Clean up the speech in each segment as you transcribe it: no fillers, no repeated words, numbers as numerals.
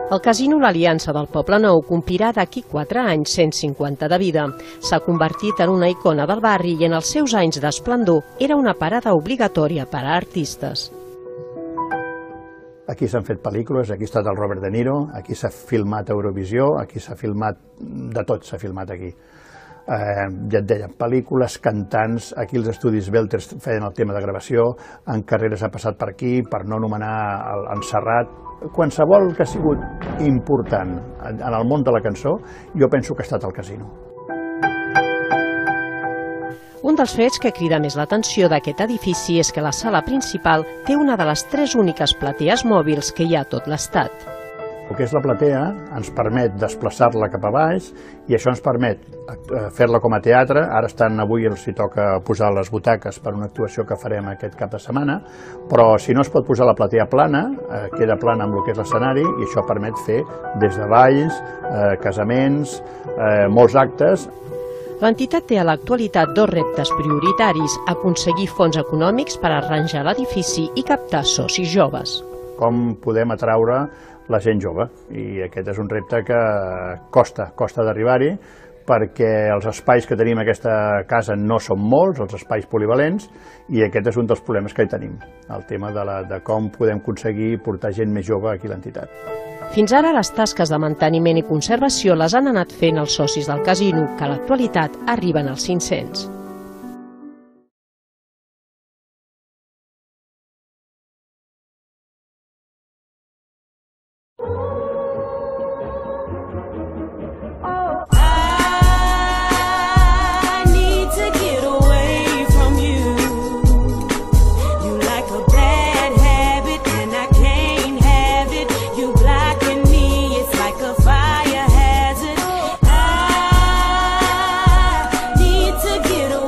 El Casino L'Aliança del Poblenou complirà d'aquí 4 anys 150 de vida. S'ha convertit en una icona del barri i en els seus anys d'esplendor era una parada obligatòria per a artistes. Aquí s'han fet pel·lícules, aquí ha estat el Robert De Niro, aquí s'ha filmat Eurovisió, aquí s'ha filmat, de tot s'ha filmat aquí. Ja et deia, pel·lícules, cantants, aquí els estudis Belters feien el tema de gravació, en Carreras ha passat per aquí, per no anomenar en Serrat. Qualsevol que ha sigut important en el món de la cançó, jo penso que ha estat el Casino. Un dels fets que crida més l'atenció d'aquest edifici és que la sala principal té una de les 3 úniques platees mòbils que hi ha a tot l'estat. El que és la platea ens permet desplaçar-la cap a baix i això ens permet fer-la com a teatre. Ara avui els toca posar les butaques per una actuació que farem aquest cap de setmana, però si no es pot posar la platea plana, queda plana amb el que és l'escenari i això permet fer des de balls, casaments, molts actes. L'entitat té a l'actualitat 2 reptes prioritaris: aconseguir fons econòmics per arranjar l'edifici i captar socis joves. Com podem atraure la gent jove, i aquest és un repte que costa d'arribar-hi perquè els espais que tenim a aquesta casa no són molts, els espais polivalents, i aquest és un dels problemes que hi tenim, el tema de com podem aconseguir portar gent més jove aquí a l'entitat. Fins ara les tasques de manteniment i conservació les han anat fent els socis del casino, que a l'actualitat arriben als 500. Get away.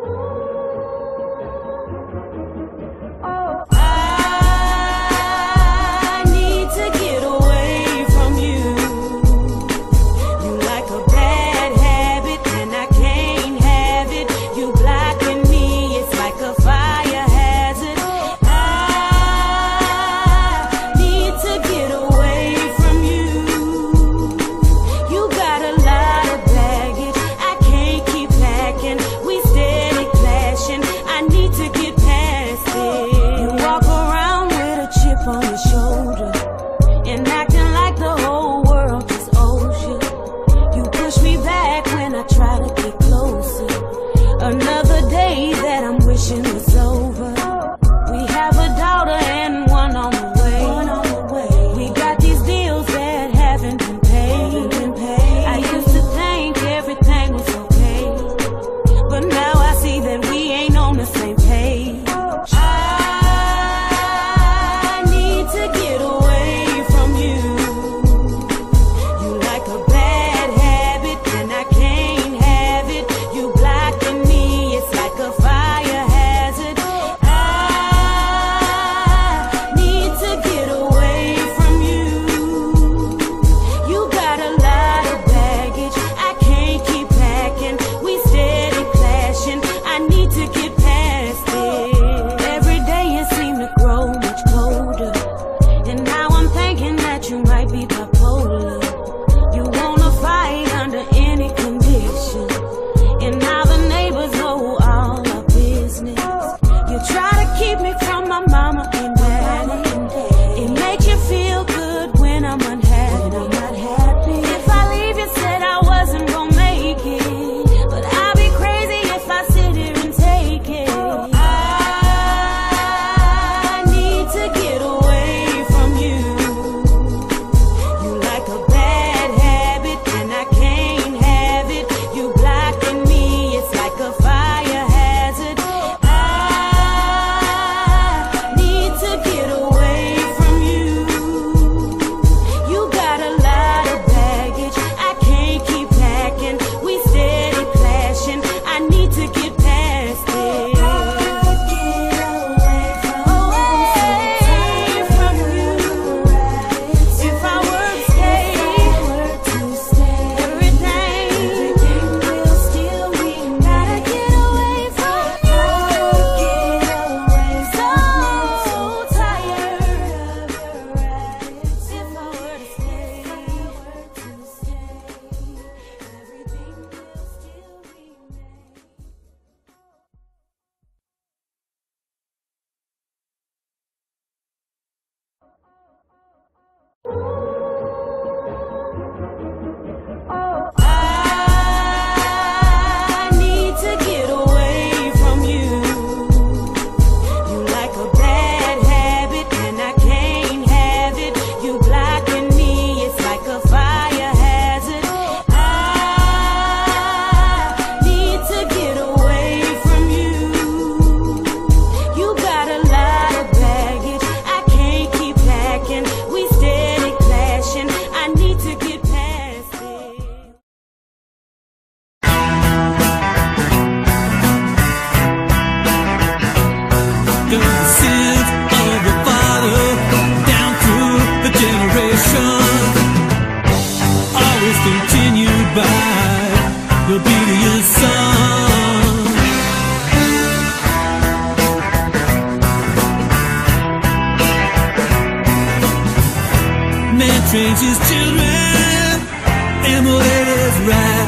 trains his children, emulate his rap.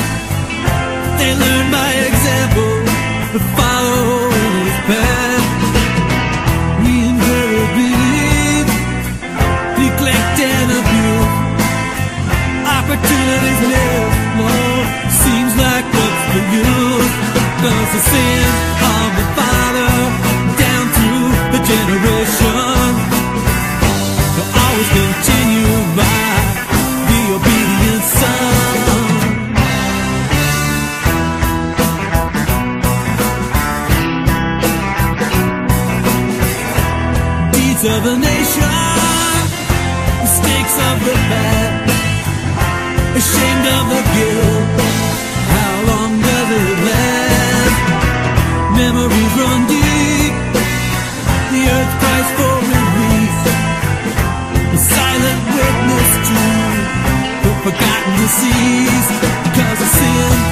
They learn by example, but follow his path. We inherit, neglect and abuse. Opportunities live long, seems like what's the use? Because the sin of the father down through the generation will always continue by the obedient son. Deeds of the nation, mistakes of the past, ashamed of the guilt. How long does it last? trees because of sin.